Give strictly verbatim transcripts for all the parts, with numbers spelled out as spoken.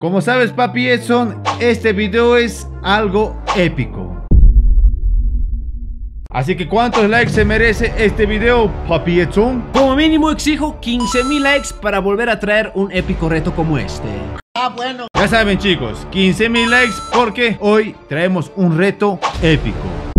Como sabes, papi Edson, este video es algo épico. Así que ¿cuántos likes se merece este video, papi Edson? Como mínimo exijo quince mil likes para volver a traer un épico reto como este. Ah, bueno. Ya saben, chicos, quince mil likes porque hoy traemos un reto épico.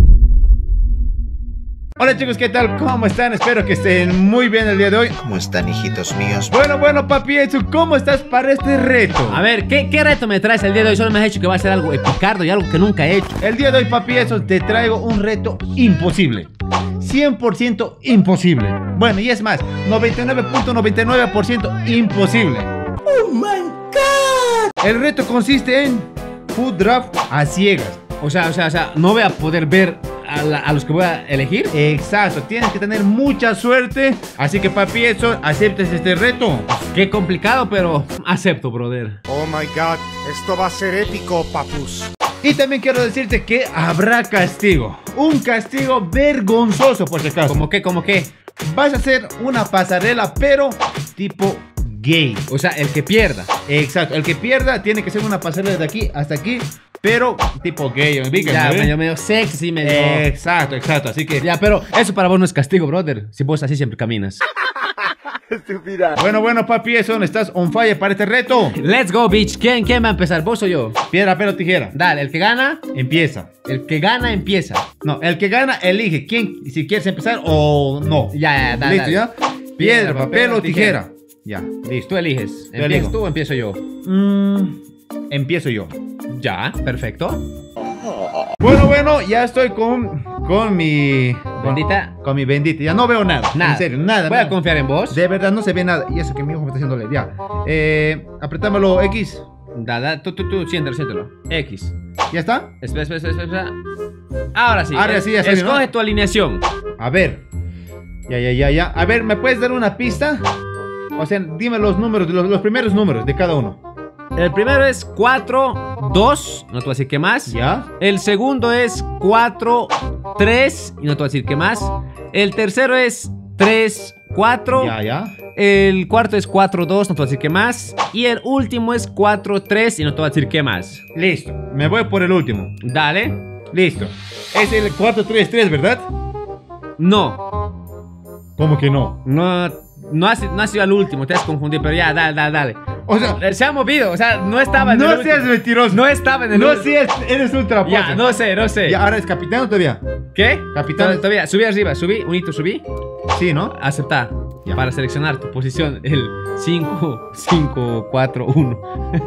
Hola chicos, ¿qué tal? ¿Cómo están? Espero que estén muy bien el día de hoy. ¿Cómo están, hijitos míos? Bueno, bueno, papi Edson, ¿cómo estás para este reto? A ver, ¿qué, ¿qué reto me traes el día de hoy? Solo me has dicho que va a ser algo epicardo y algo que nunca he hecho. El día de hoy, papi Edson, te traigo un reto imposible. cien por ciento imposible. Bueno, y es más, noventa y nueve punto noventa y nueve por ciento imposible. ¡Oh, my God! El reto consiste en food draft a ciegas. O sea, o sea, o sea, no voy a poder ver a, la, a los que voy a elegir. Exacto, tienes que tener mucha suerte. Así que, papi Edson, ¿aceptas este reto? Qué complicado, pero acepto, brother. Oh my God, esto va a ser épico, papus. Y también quiero decirte que habrá castigo. Un castigo vergonzoso, por si acaso. ¿Cómo qué? ¿Cómo qué? Vas a hacer una pasarela, pero tipo gay. O sea, el que pierda. Exacto, el que pierda tiene que ser una pasarela de aquí hasta aquí, pero tipo gay. Ya, medio, medio sexy, medio... Exacto, exacto, así que... Ya, pero eso para vos no es castigo, brother. Si vos así siempre caminas. Estúpida. Bueno, bueno, papi Edson, ¿estás on fire para este reto? Let's go, bitch. ¿Quién, quién va a empezar? ¿Vos o yo? Piedra, papel o tijera. Dale, el que gana, Empieza. el que gana empieza. No, el que gana elige quién, si quieres empezar o no. Ya, ya, dale. ¿Listo, ya? Piedra, papel o tijera. Ya, listo. Tú eliges. Yo ¿Empiezas elijo. tú o empiezo yo? Mm, empiezo yo. Ya, perfecto. Bueno, bueno, ya estoy con, con mi... Bendita. Con mi bendita. Ya no veo nada. Nada. En serio, nada. Voy a nada. confiar en vos. De verdad no se ve nada. Y eso que mi ojo me está haciendo leer. Ya. Eh, apretámoslo X. Da, da, tú, tú, tú, siéntelo, siéntelo. X. ¿Ya está? Espera, espera, espera, espera. Ahora sí. Ahora sí, ya salió, Escoge ¿no? tu alineación. A ver. Ya, ya, ya, ya. A ver, ¿me puedes dar una pista? O sea, dime los números, los, los primeros números de cada uno. El primero es cuatro, dos. No te voy a decir qué más. ¿Ya? El segundo es cuatro, tres. Y no te voy a decir qué más. El tercero es tres, cuatro. Ya, ya. El cuarto es cuatro, dos. No te voy a decir qué más. Y el último es cuatro, tres. Y no te voy a decir qué más. Listo. Me voy por el último. Dale. Listo. Es el cuatro tres tres, ¿verdad? No. ¿Cómo que no? No. No has, no has sido al último, te has confundido, pero ya, dale, dale, dale. O sea, Eh, Se ha movido, o sea, no estaba en el no último. seas mentiroso. No estaba en el No último. seas, eres un traposo. Ya, no sé, no sé. Ya, ahora es capitán o todavía. ¿Qué? Capitán. Tod- Todavía, subí arriba, subí, un hito subí. Sí, ¿no? Aceptar. Ya. Para seleccionar tu posición, el cinco, cinco, cuatro, uno.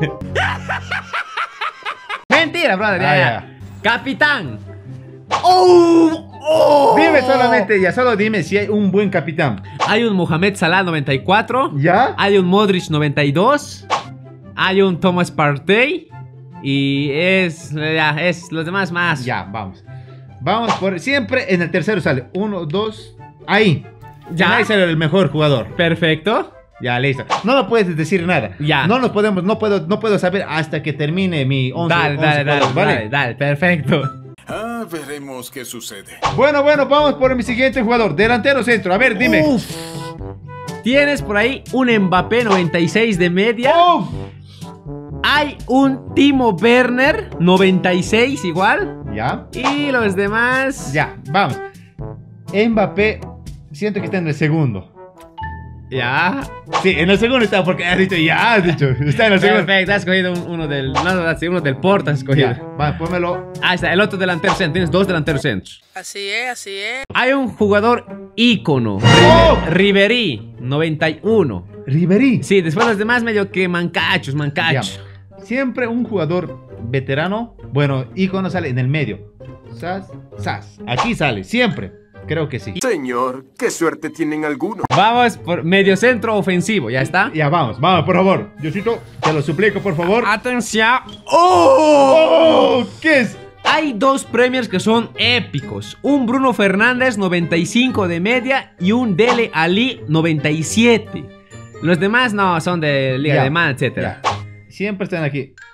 Mentira, brother, ya, Ah, ya. ya. Capitán. ¡Oh! ¡Oh! Dime solamente, ya solo dime si hay un buen capitán. Hay un Mohamed Salah noventa y cuatro. ¿Ya? Hay un Modric noventa y dos. Hay un Thomas Partey. Y es, ya, es los demás más. Ya, vamos. Vamos por... Siempre en el tercero sale uno, dos... Ahí. Ya. Ahí sale el mejor jugador. Perfecto. Ya, listo. No nos puedes decir nada. Ya. No nos podemos... No puedo, no puedo saber hasta que termine mi once. Dale, once dale, dale, jugadores, ¿vale? dale, dale, perfecto. Ah, veremos qué sucede. Bueno, bueno, vamos por mi siguiente jugador. Delantero centro. A ver, dime. Uf. Tienes por ahí un Mbappé noventa y seis de media. Uf. Hay un Timo Werner noventa y seis igual. Ya. Y los demás. Ya, vamos. Mbappé, siento que está en el segundo. Ya. Sí, en el segundo está, porque has dicho, ya has dicho. Está en el segundo. Perfecto, has escogido un- uno del. No, no, sí, uno del Porto has escogido. Ya, va, pónmelo. Ahí está, el otro delantero centro. Tienes dos delanteros centros. Así es, así es. Hay un jugador ícono. ¡Oh! Ribery, noventa y uno. Ribery. Sí, después los demás medio que mancachos, Ya. mancachos. Siempre un jugador veterano, bueno, ícono sale en el medio. Sas, sas. Aquí sale, siempre. Creo que sí. Señor, qué suerte tienen algunos. Vamos por medio centro ofensivo, ¿ya está? Ya, vamos, vamos, por favor. Diosito, te lo suplico, por favor. Atención. ¡Oh! ¿Qué es? Hay dos premiers que son épicos. Un Bruno Fernández noventa y cinco de media y un Dele Alli noventa y siete. Los demás no, son de Liga Ya, Alemana, etcétera. Ya. Siempre están aquí.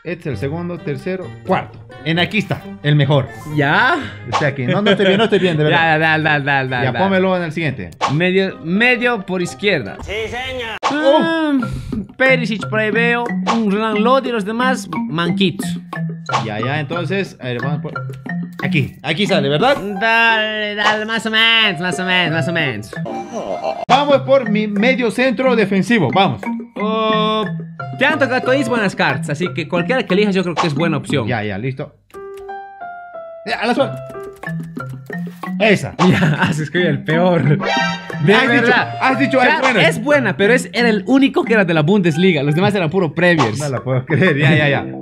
Este es el segundo, tercero, cuarto. En aquí está, el mejor. ¿Ya? Está aquí. No, no estoy bien, no estoy bien, de verdad. Ya, dale, dale, dale, dale. Ya, dale. pónmelo en el siguiente. Medio, medio por izquierda. Sí, señor. Oh. Perisic por ahí veo. Un Renan Lodi y los demás manquitos. Ya, ya, entonces, a ver, vamos por... Aquí, aquí sale, ¿verdad? Dale, dale, más o menos, más o menos, más o menos. Vamos por mi medio centro defensivo, vamos. Oh, te han tocado todas buenas cartas, así que cualquiera que elijas yo creo que es buena opción. Ya, ya, listo. Ya, a la suerte. Esa. Ya, has escogido el peor. De Has verdad. dicho, has dicho, es Claro, buena. es buena, pero es, era el único que era de la Bundesliga. Los demás eran puro Premiers. No la puedo creer, ya, ya, ya.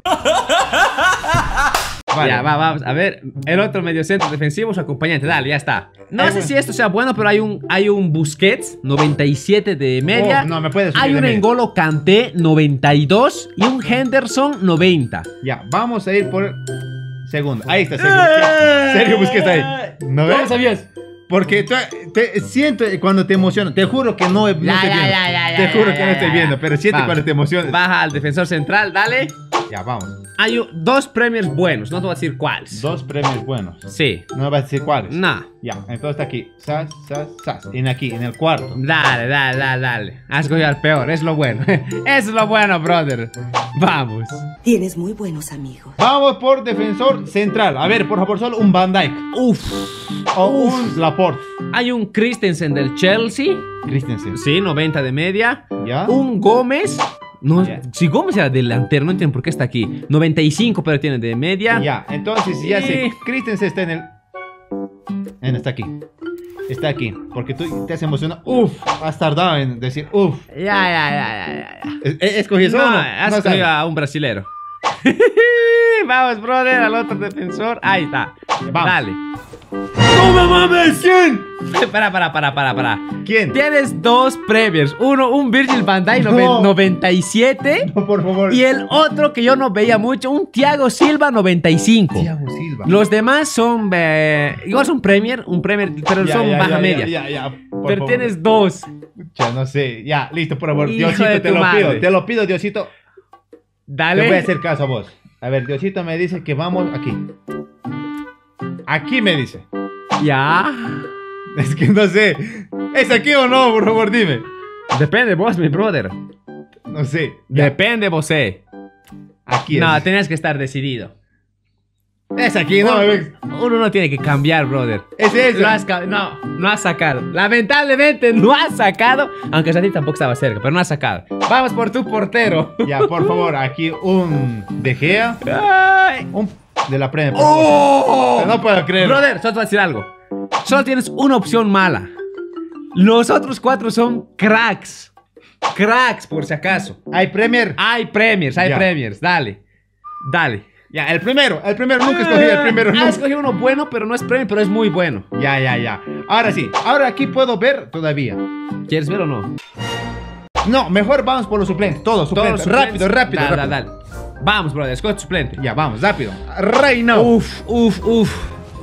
Vale. Ya, va, vamos. A ver, el otro mediocentro defensivo, su acompañante. Dale, ya está. No Ay, sé bueno. si esto sea bueno, pero hay un, hay un Busquets, noventa y siete de media. Oh, no, me puedes subir Hay de un media. N'Golo Kanté, noventa y dos. Y un Henderson, noventa. Ya, vamos a ir por segundo. Ahí está Sergio Busquets. Sergio Busquets ahí. ¿No ¿Cómo ves? sabías? Porque te, te- siento cuando te emociono. Te juro que no, no Ya, estoy ya, viendo. ya, ya, te ya, juro ya, que ya, no estoy ya. viendo, pero siente Vamos. cuando te emocionas. Baja al defensor central, dale. Ya, vamos. Hay u- dos premios buenos, no te voy a decir cuáles. Dos premios buenos. Sí. No me vas a decir cuáles. No. Ya, entonces está aquí. Sas, sas, sas. En aquí, en el cuarto. Dale, dale, dale, dale. Has cogido al peor, es lo bueno. Es lo bueno, brother. Vamos. Tienes muy buenos amigos. Vamos por defensor central. A ver, por favor, solo un Van Dijk. Uf. O un Laporte. Hay un Christensen del Chelsea. Christensen. Sí, noventa de media. ¿Ya? Un Gómez. No, Ya. si Gómez era delantero, no entiendo por qué está aquí. noventa y cinco, pero tiene de media. Ya, entonces ya Sí. sé. Christensen está en el. En, está aquí. Está aquí. Porque tú te has emocionado. Uf, has tardado en decir uf. Ya, ya, ya, ya, ya, ya. ¿Es- es- ¿Escogí eso No, o no? has No escogido sabes. a un brasilero. Vamos, brother, al otro defensor. Ahí está. Vamos. Dale. ¡No me mames! ¿Quién? Para, para, para, para, para. ¿Quién? Tienes dos premiers. Uno, un Virgil van Dijk No. noven- noventa y siete. No, por favor. Y el otro que yo no veía mucho, un Thiago Silva noventa y cinco. Thiago Silva. Los demás son. eh, igual son Premier, un Premier, pero Ya, son ya, baja ya, media. Ya, ya, ya, por pero favor. tienes dos. Ya, no sé. Ya, listo, por favor. Hijo Diosito, de te tu lo madre. pido. Te lo pido, Diosito. Dale. Te voy a hacer caso a vos. A ver, Diosito me dice que vamos aquí. Aquí me dice. Ya. Es que no sé. ¿Es aquí o no? Por favor, dime. Depende vos, mi brother. No sé. Ya, Depende vos, eh. aquí No, es. tenías que estar decidido. Es aquí, no me ves. Uno no tiene que cambiar, brother. Es ese. Lo has ca- no, no has sacado. Lamentablemente no has sacado. Aunque Sati tampoco estaba cerca, pero no has sacado. Vamos por tu portero. Ya, por favor, aquí un De Gea. Ay. Un de la Premier. por favor. ¡Oh! No puedo creer. Brother, solo te voy a decir algo. Solo tienes una opción mala. Los otros cuatro son cracks. Cracks, por si acaso. Hay Premier. Hay premiers, hay Ya. premiers. Dale. Dale. Ya, el primero. El primero. Nunca escogí el primero. Ah, Nunca. escogí uno bueno, pero no es premio, pero es muy bueno. Ya, ya, ya. Ahora sí. Ahora aquí puedo ver todavía. ¿Quieres ver o no? No, mejor vamos por los suplentes. Todos suplentes. Todos los Rápido, suplentes. rápido, Dale, rápido. dale, dale. Vamos, brother, escoge tu suplente. Ya, vamos, rápido. Reino. Uf, uf, uf.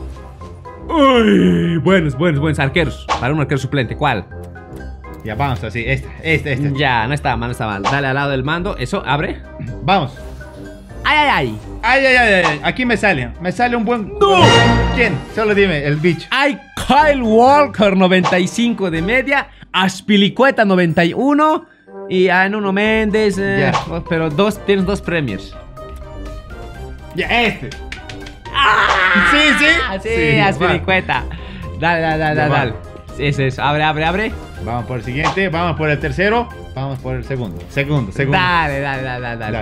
Uy, buenos, buenos, buenos arqueros. Para un arquero suplente, ¿cuál? Ya, vamos así. Este, este, este. Ya, no está mal, no está mal. Dale al lado del mando. Eso, abre. Vamos. Ay, ay, ay. Ay, ay, ay, ay. Aquí me sale. Me sale un buen. ¡No! ¿Quién? Solo dime, el bicho. Hay Kyle Walker, noventa y cinco de media. Aspilicueta, noventa y uno. Y a Nuno Méndez. eh, Ya. Pero dos, tienes dos premiers. Ya, este. Sí, sí. Ah, sí, Aspilicueta. Dale, dale, dale, Ya dale. va. dale. Sí, Ese es. Abre, abre, abre. Vamos por el siguiente. Vamos por el tercero. Vamos por el segundo. Segundo, segundo. Dale, dale, dale, dale. dale. Dale.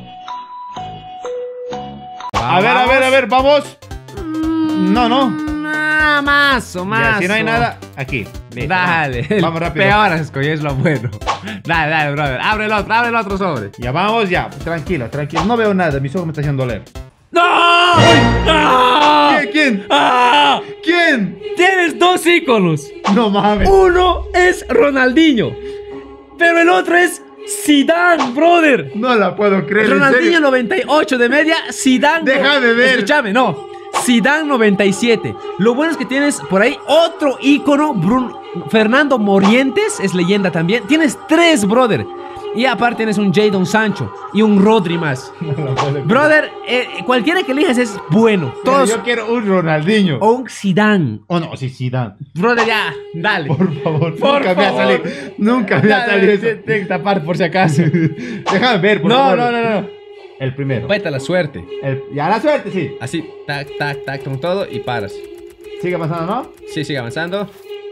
A ver, a ver, a ver, vamos. No, no. Ah, más o Ya, más. si no hay nada, aquí. Listo, Dale. Vamos, vamos rápido. Peor escogí, es lo bueno. Dale, dale, brother. Abre el otro, abre el otro sobre. Ya vamos, ya. Tranquilo, tranquilo. No veo nada. Mis ojos me están haciendo doler. ¡No! ¡No! ¿Quién? ¿Quién? ¡Ah! ¿Quién? Tienes dos íconos. No mames. Uno es Ronaldinho, pero el otro es Zidane, brother. No la puedo creer. ¿en Ronaldinho serio? noventa y ocho de media, Zidane. Deja de ver. Escúchame, no. Zidane noventa y siete. Lo bueno es que tienes por ahí otro ícono, Bruno Fernando Morientes, es leyenda también. Tienes tres, brother. Y aparte tienes un Jadon Sancho y un Rodri más. Brother, eh, cualquiera que elijas es bueno. Todos. Pero yo quiero un Ronaldinho. O un Zidane. Oh, no, sí, Zidane. Brother, ya, dale. Por favor, Por nunca me ha favor. salido. Nunca me ha Dale, salido eso. Tienes que tapar por si acaso. Déjame ver, por No, favor. no, no, no. El primero. Vete a la suerte. El- ya la suerte, sí. Así, tac, tac, tac, con todo y paras. Sigue pasando, ¿no? Sí, sigue avanzando.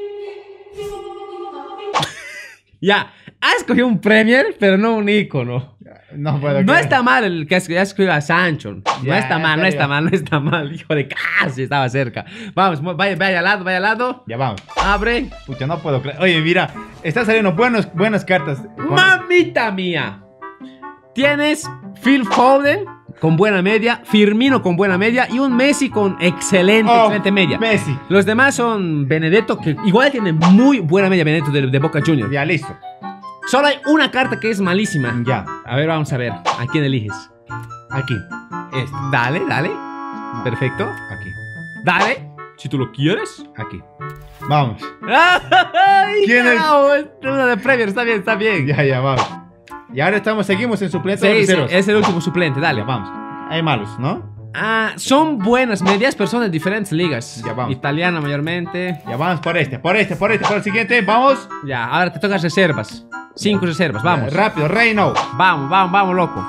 Ya, has escogido un Premier, pero no un icono. No puedo No creer. está mal el que has escogido a Sancho. No Ya, está mal, no ya, está ya. mal, no está mal. Hijo de casi estaba cerca. Vamos, mo- vaya, vaya al lado, vaya al lado. Ya vamos. Abre. Pucha, no puedo creer. Oye, mira, están saliendo buenos, buenas cartas. Con- Mamita mía. Tienes Phil Foden con buena media, Firmino con buena media y un Messi con excelente, Oh, excelente media. Messi. Los demás son Benedetto, que igual tiene muy buena media Benedetto de, de Boca Juniors. Ya, listo. Solo hay una carta que es malísima. Ya. A ver, vamos a ver. ¿A quién eliges? Aquí. Este. Dale, dale. Perfecto. Aquí. Dale. Si tú lo quieres. Aquí. Vamos. ¡Ay, ¿Quién es? carajo! Es uno de Premier, está bien, está bien. Ya, ya, vamos. Y ahora estamos, seguimos en suplente de Sí, sí, terceros. es el último suplente, dale. Ya, vamos. Hay malos, ¿no? Ah, son buenas medias, pero son de diferentes ligas. Ya, vamos. Italiana mayormente. Ya, vamos por este, por este, por este, por el siguiente. Vamos. Ya, ahora te tocas reservas. Cinco reservas, vamos. Ya, rápido, Reino. Vamos, vamos, vamos, loco.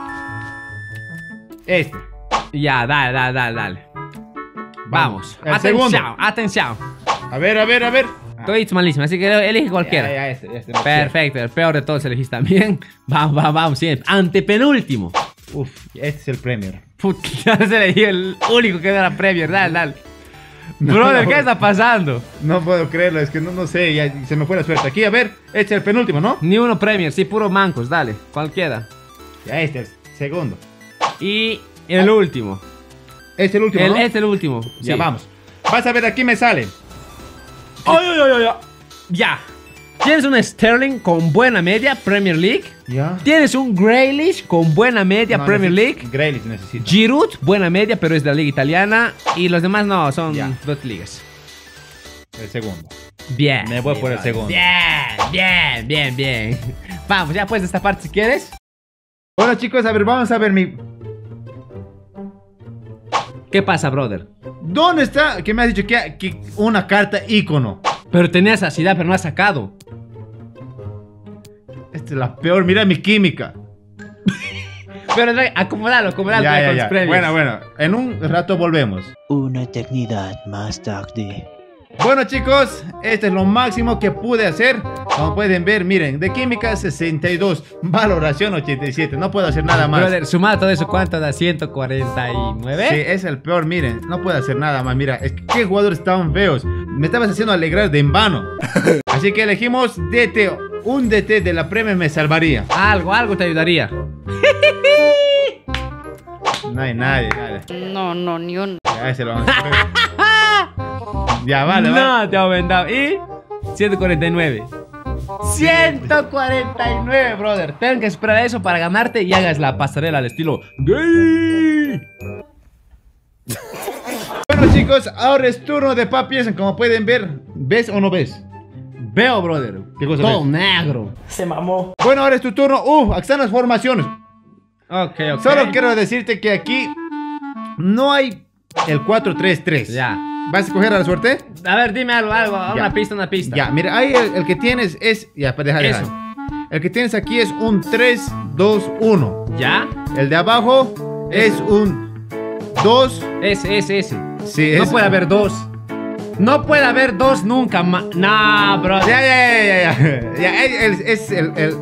Este. Ya, dale, dale, dale, dale. Vamos. El Atención, segundo. atención. A ver, a ver, a ver. Ah, Todo es malísimo, así que elige cualquiera. Ya, ya, este, este. Perfecto, el peor de todos elegís también. Vamos, vamos, vamos, siguiente. Antepenúltimo. Uf, este es el Premier. Puta, ya se elegí el único que era Premier. Dale, dale. Brother, ¿qué está pasando? No puedo creerlo, es que no, no sé, ya se me fue la suerte. Aquí, a ver, este es el penúltimo, ¿no? Ni uno Premier, sí, puro mancos, dale, cualquiera. Ya, este es el segundo. Y el último. Este es el último, El, ¿no? Este es el último. Ya, sí. vamos. Vas a ver, aquí me sale. ¡Ay, ay, ay, ay, ay! Ya. Tienes un Sterling con buena media, Premier League. Ya. Tienes un Grealish con buena media, No, Premier necesito- League. Grealish necesito. Giroud, buena media, pero es de la liga italiana. Y los demás no, son Ya. dos ligas. El segundo. Bien. Me voy bien, por el brother. segundo. Bien, bien, bien, bien. Vamos, ya puedes esta parte si quieres. Bueno, chicos, a ver, vamos a ver mi... ¿Qué pasa, brother? ¿Dónde está? Que me has dicho que, que una carta ícono. Pero tenías ansiedad, pero no has sacado. Esta es la peor, mira mi química. Pero no, acomodalo, acomodalo Ya, con ya, los ya. premios. Bueno, bueno, en un rato volvemos. Una eternidad más tarde. Bueno, chicos, este es lo máximo que pude hacer. Como pueden ver, miren, de química sesenta y dos, valoración ochenta y siete. No puedo hacer nada más. Brother, sumado todo eso, ¿cuánto da? ¿ciento cuarenta y nueve? Sí, es el peor, miren, no puedo hacer nada más. Mira, es que qué jugadores tan feos. Me estabas haciendo alegrar de en vano. Así que elegimos D T. Un D T de la Premier me salvaría. Algo, algo te ayudaría. No hay nadie, nadie. No, no, ni un... Ya, ese lo vamos a hacer. Ya, vale, no, vale. te ha aumentado. ¿Y? ciento cuarenta y nueve. ciento cuarenta y nueve, brother. Tengo que esperar eso para ganarte y hagas la pasarela al estilo gay. Bueno, chicos, ahora es turno de Papi. Como pueden ver, ¿ves o no ves? Veo, brother. ¿Qué cosa Todo ves? negro. Bueno, ahora es tu turno. Uh, aquí están las formaciones. Ok, ok. Solo quiero decirte que aquí no hay el cuatro tres tres. Ya. ¿Vas a escoger a la suerte? A ver, dime algo, algo. Ya. Una pista, una pista. Ya, mira, ahí el, el que tienes es... Ya, para dejar, dejar. Eso. El que tienes aquí es un tres dos uno. ¿Ya? El de abajo es un dos. Ese, ese, ese. Sí, No es- puede haber dos. No puede haber dos nunca más. No, bro. Ya, ya, ya, ya, ya. Ya, es, es el, el-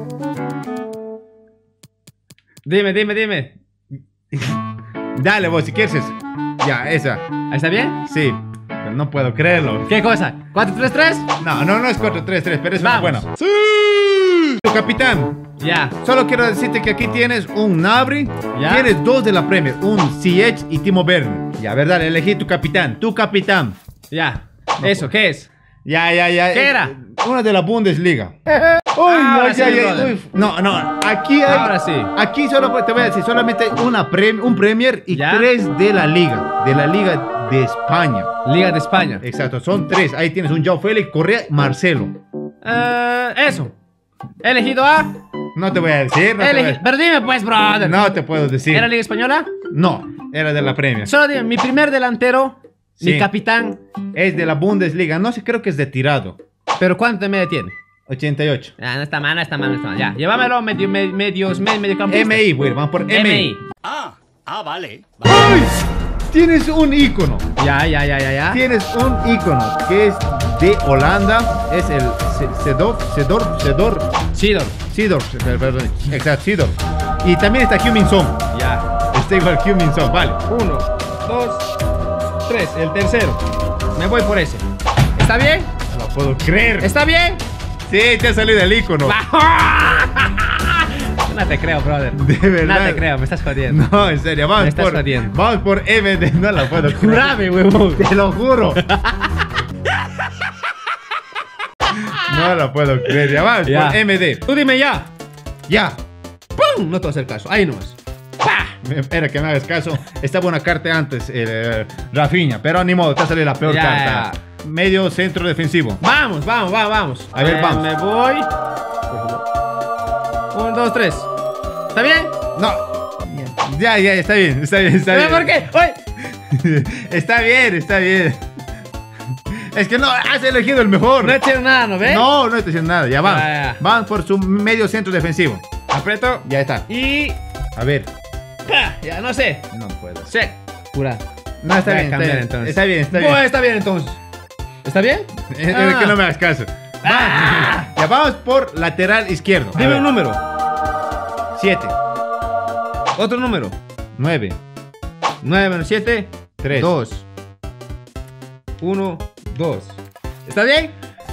Dime, dime, dime. Dale vos, si quieres. es- Ya, esa. ¿Ahí ¿Está bien? Sí. Pero no puedo creerlo. ¿Qué cosa? ¿cuatro tres tres? No, no, no es cuatro tres tres, pero es una Vamos. buena. ¡Sí! Tu capitán. Ya. Solo quiero decirte que aquí tienes un Nabri. Ya. Tienes dos de la Premier. Un Ziyech y Timo Werner. Ya, verdad, elegí tu capitán. Tu capitán. Ya. Eso, ¿qué es? Ya, ya, ya. ¿Qué Eh, era? Una de la Bundesliga. Uy, Ahora no, sí, ya, ya, brother. uy, no, no. Aquí hay. Ahora sí. Aquí solo te voy a decir, solamente hay una prem- un Premier y ¿Ya? tres de la Liga. De la Liga de España. Liga de España. Exacto, son tres. Ahí tienes un Joao Félix, Correa, Marcelo. Eh, eso. He elegido a. No te voy a decir. No, te voy Elegí- a- Pero dime pues, brother. no te puedo decir. ¿Era Liga Española? No, era de la Premier. Solo dime, mi primer delantero, Sí. mi capitán. Es de la Bundesliga. No sé, creo que es de tirado. ¿Pero cuánto de media tiene? ochenta y ocho. Ah, no está mal, no está mal, no está mal. Ya, llévamelo, medio, medio, medios, medio, medio campista. M I, güey. Vamos por M I. M I. Ah, ah, vale. ¡Ay! Tienes un icono. Ya, ya, ya, ya, ya. Tienes un icono que es de Holanda. Es el Se- Sedor, Sedor, Sedor, Sidor. Sidor, perdón. Exacto, Sidor. Y también está Heung-min Son. Ya. Está igual Heung-min Son, vale. Uno, dos, tres. El tercero. Me voy por ese. ¿Está bien? No lo puedo creer. ¿Está bien? Sí, te ha salido el icono. No te creo, brother. De verdad. No te creo, me estás jodiendo. No, en serio, vamos Me estás por. jodiendo. Vamos por M D. No la puedo creer. Jurame, huevón. Te lo juro. No la puedo creer. Ya vamos Ya. por M D. Tú dime ya. Ya. ¡Pum! No te voy a hacer caso. Ahí nomás. ¡Pah! Espera que me hagas caso. Estaba una carta antes, eh, Rafinha, pero ni modo, te ha salido la peor Ya, carta. Medio centro defensivo. Vamos, vamos, vamos, vamos. A ver, Eh, vamos. Me voy. Un, dos, tres. ¿Está bien? No. Ya, ya, está bien, está bien, está bien. ¿Por qué? ¡Oye! Está bien, está bien. Es que no, has elegido el mejor. No he hecho nada, ¿no ves? No, no estoy haciendo nada. Ya vamos. Ya, ya. Vamos por su medio centro defensivo. Aprieto. Ya está. Y. A ver. ¡Pah! Ya no sé. No puedo. Sí. Pura. No, está Voy a bien, está cambiar, bien. entonces. Está bien, está Bueno, bien. está bien entonces. ¿Está bien? Es es Ah. que no me hagas caso. Ah. Va. Ya vamos por lateral izquierdo. A Dime ver. un número. Siete, Otro número. nueve, nueve menos siete. tres. dos. uno, dos. ¿Está bien?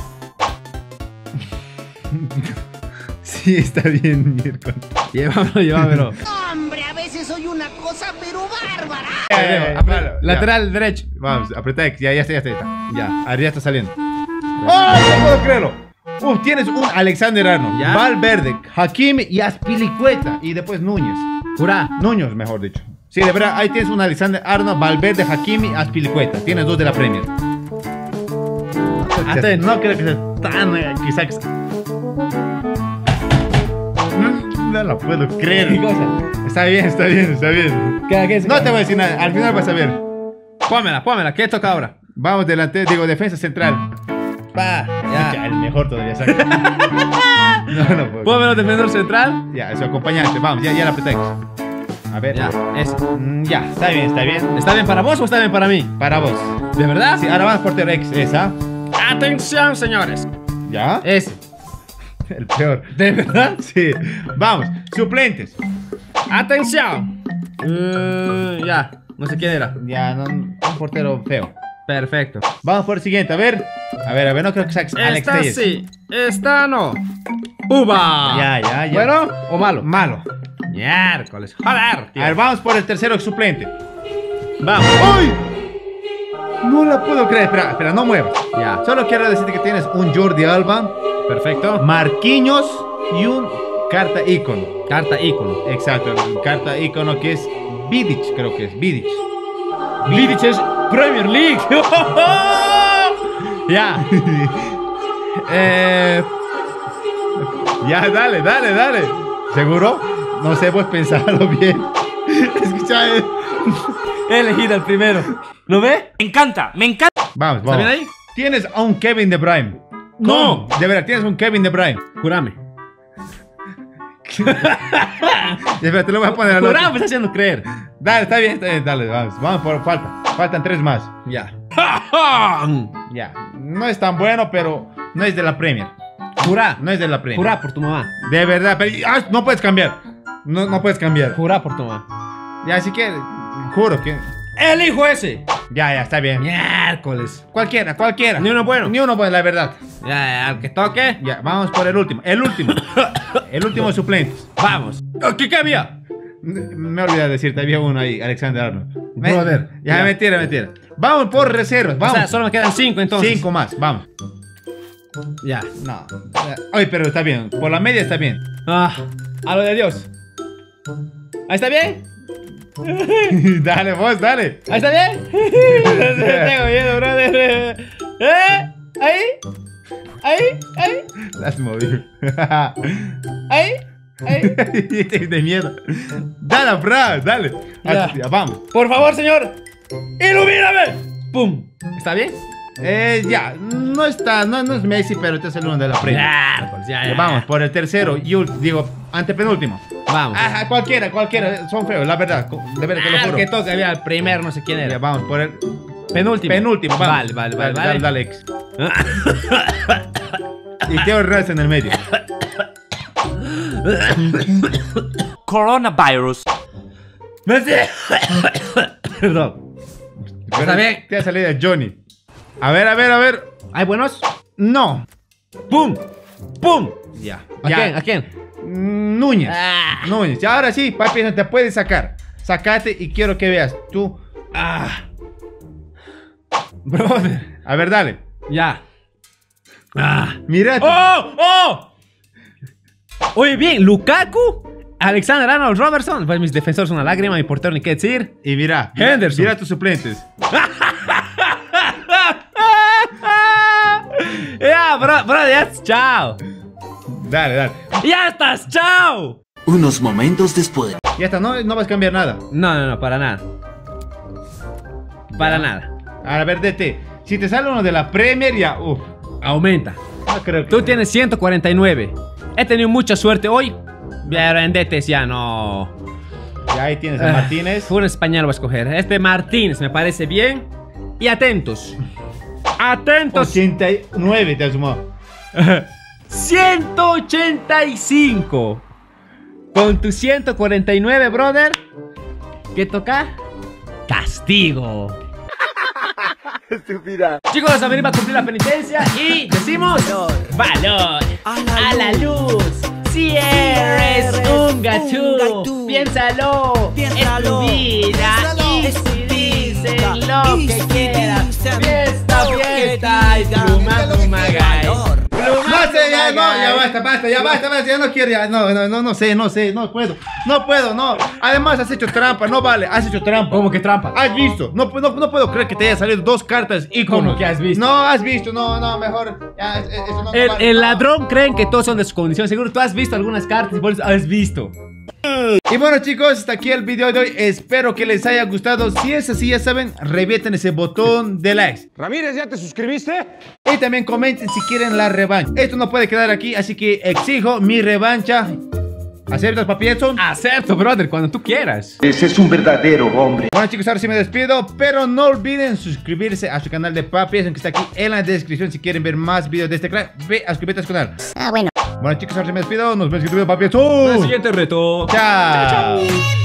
Sí, está bien, miércoles. Llévamelo, llévamelo. Hombre, a veces soy una cosa pero bárbara. Eh, Apre- claro, ya. Lateral derecho. Vamos, apreta X. Ya, ya está, ya está. Ya está. Ya. Ahora ya está saliendo. ¡Oh! No puedo creerlo. Uf, tienes un Alexander Arnold, Ya. Valverde, Hakimi y Aspilicueta. Y después Núñez. Jura. Núñez, mejor dicho. Sí, de verdad, ahí tienes un Alexander Arnold, Valverde, Hakimi, Aspilicueta. Tienes dos de la Premier. Atento. No creo que sea tan. eh, quizás. Mm, No lo puedo creer. ¿Qué cosa? Está bien, está bien, está bien. ¿Qué, qué es? No te voy a decir nada, al final vas a ver. Pómela, pómela. ¿Qué toca ahora? Vamos delante, digo, defensa central. Va, Ya, ya. el mejor todavía saca. No, no puedo. Pómelo defensor central. Ya, su acompañante, vamos, ya, ya la apreté. A ver. Ya, ese. Mm, ya, está bien, está bien. ¿Está bien para vos o está bien para mí? Para vos. ¿De verdad? Sí, ahora vamos portero X, esa. Atención, señores. ¿Ya? Ese. El peor. ¿De verdad? Sí. Vamos, suplentes. Atención. Mm, ya. No sé quién era. Ya, no, un portero feo. Perfecto. Vamos por el siguiente, a ver. A ver, a ver, no creo que saques Alex Esta Telles. sí. Esta no. ¡Uba! Ya, ya, ya. ¿Bueno o malo? Malo. Miércoles. Joder, tío. A ver, vamos por el tercero suplente. Vamos. ¡Uy! No la puedo creer. Espera, espera, no muevas. Ya. Solo quiero decirte que tienes un Jordi Alba, Perfecto. Marquinhos y un carta ícono. Carta ícono. Exacto, el carta ícono que es Vidic, creo que es Vidic. Vidic es Premier League. Ya. eh, Ya, dale, dale, dale. ¿Seguro? No sé, pues pensarlo bien. Escucha, eh. he elegido el primero. ¿Lo ve? Me encanta, me encanta. Vamos, ¿Está vamos. bien ahí? Tienes a un Kevin De Bruyne. No. ¿Cómo? De verdad, tienes un Kevin De Bruyne. Jurame. Espera, te lo voy a poner a la Jurame me está haciendo creer. Dale, está bien, está bien, dale, vamos. Vamos por falta. Faltan tres más. Ya. Ya. No es tan bueno, pero no es de la Premier. Jurá. No es de la Premier. Jurá por tu mamá. De verdad, pero ah, no puedes cambiar. No, no puedes cambiar. Jurá por tu mamá. Ya, así que juro que. Elijo ese. Ya, ya, está bien. Miércoles. Cualquiera, cualquiera. Ni uno bueno. Ni uno bueno, la verdad. Ya, ya, al que toque. Ya, vamos por el último. El último. El último suplente. Vamos. ¿Qué, qué había? Me olvidé de decirte, había uno ahí, Alexander Arnold. Me- Brother, Ya, ya. mentira, mentira. Vamos por reservas, O vamos. sea, solo me quedan cinco entonces. Cinco más, vamos. Ya. No. Oye, pero está bien. Por la media está bien. Ah, a lo de Dios. ¿Ahí está bien? Dale, vos, dale. ¿Ahí está bien? Tengo miedo, brother. ¿Eh? ¿Ahí? ¿Ahí? ¿Ahí? Las moví. ¿Ahí? De miedo. Dale, Fran, dale. Ya. Ya, vamos. Por favor, señor. ¡Ilumíname! ¡Pum! ¿Está bien? Eh, ya, no está, no, no es Messi, pero este es el uno de la Premier. Ya, ya, Ya, ya. vamos, por el tercero y ul- digo, antepenúltimo. Vamos. Ajá, cualquiera, cualquiera, son feos, la verdad, co- de verdad, te lo Ah, el juro. que toca, había el primero, no sé quién Ya, era. vamos, por el Penúltimo. penúltimo, vamos. Vale, vale, vale, Dale, vale. dale, ex. Y Teo Hernández en el medio. Coronavirus. Messi. Perdón. Pero bien. Te ha salido Johnny. A ver, a ver, a ver. ¿Hay buenos? No. ¡Pum! ¡Pum! Ya. ¿A Ya. quién? ¿A quién? Mm, Núñez. Ah. Núñez. Y ahora sí, papi, no te puedes sacar. Sácate y quiero que veas. Tú. Ah. Brother. A ver, dale. Ya. Ah. Mira. tú. ¡Oh! ¡Oh! Oye, bien, Lukaku, Alexander Arnold Robertson. Pues mis defensores son una lágrima, mi portero ni qué decir. Y mira. mira- Henderson. Mira tus suplentes. Ya, bro, bro, ya, chao. Dale, dale. Ya estás, chao. Unos momentos después. Ya está, no, no vas a cambiar nada. No, no, no, para nada. Para nada. A ver, D T. Si te sale uno de la Premier, ya. Uf. Aumenta. No creo que. Tú tienes ciento cuarenta y nueve. He tenido mucha suerte hoy. Pero en D T S ya no. Ya ahí tienes a Ah, Martínez. Un español voy a escoger. Este Martínez me parece bien. Y atentos. Atentos. ochenta y nueve te ha sumado. ciento ochenta y cinco. Con tu ciento cuarenta y nueve, brother. ¿Qué toca? Castigo. Estúpida. Chicos, a venir a cumplir la penitencia y decimos valor a la luz. Si eres un gatú, piénsalo, es tu vida y si dicen lo que quieras, fiesta, fiesta y pluma, pluma, gay. No sé, ya no, ya basta, basta, ya basta, basta, ya no quiero, ya no, no, no, no sé, no sé, no puedo, no puedo, no. Además has hecho trampa, no vale, has hecho trampa. ¿Cómo que trampa? Has visto, no, no, no puedo creer que te haya salido dos cartas íconos. ¿Cómo que has visto? No, has visto, no, no, mejor, ya, es- eso no, no El, vale, el no. ladrón creen que todos son de su condición. Seguro tú has visto algunas cartas y por eso has visto. Y bueno, chicos, hasta aquí el video de hoy. Espero que les haya gustado. Si es así, ya saben, revienten ese botón de likes. Ramírez, ¿ya te suscribiste? Y también comenten si quieren la revancha. Esto no puede quedar aquí, así que exijo mi revancha. ¿Aceptas, Papi Edson? Acepto, brother, cuando tú quieras. Ese es un verdadero hombre. Bueno, chicos, ahora sí me despido, pero no olviden suscribirse a su canal de Papi Edson, que está aquí en la descripción. Si quieren ver más videos de este crack, ve a suscribirte a su canal. Ah, bueno. Bueno, chicos, ahora sí me despido. Nos vemos en el video de Papi El Edson. siguiente reto. Chao.